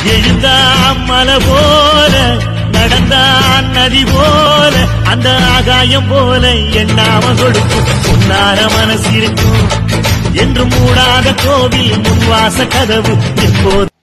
எழுந்தான் மலை போல நடந்தான் நதி போல அந்த ஆகாயம் போல எண்ணாம கொடுக்கும் பொன்னார மனசு இருக்கும் என்று மூடாத கோவில் முன்வாச கதவு எப்போது